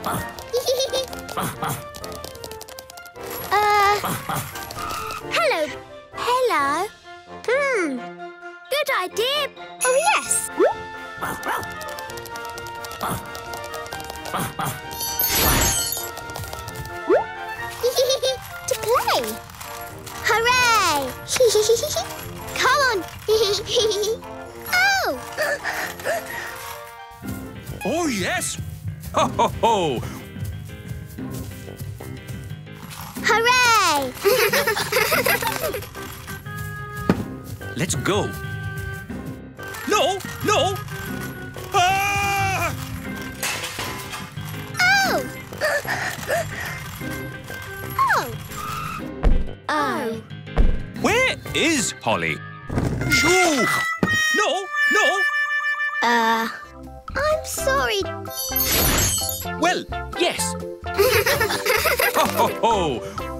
Hello. Hello. Good idea. Oh, yes. To play. Hooray! Come on. Oh! Oh, yes. Ho, ho, ho. Hooray! Let's go. No, no. Ah! Oh! Oh! Oh! Where is Holly? Shoo! No, no. I'm sorry. Well, yes. Ho, ho, ho.